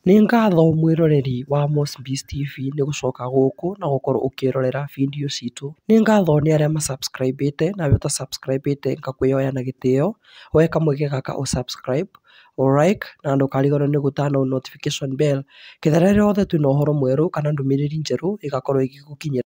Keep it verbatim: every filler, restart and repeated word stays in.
Nĩ ngatho mwĩroreri wa Mosbees T V nĩ gũcoka gũkũ na gũkorwo ũkĩrorera video citũ. Nĩ ngatho nĩ arĩa ma subscribe-ĩte, nawe ũta subscribe-ĩte ngakwĩyoya na gĩtĩyo, woe kamũikia gaka ũ subscribe, ũ like na ndũkariganĩrwo nĩ gũ turn on notification bell, getha rĩrĩa rĩothe twĩna ũhoro mwerũ kana ndũmĩrĩri njerũ ĩgakorwo igĩgũkinyĩra.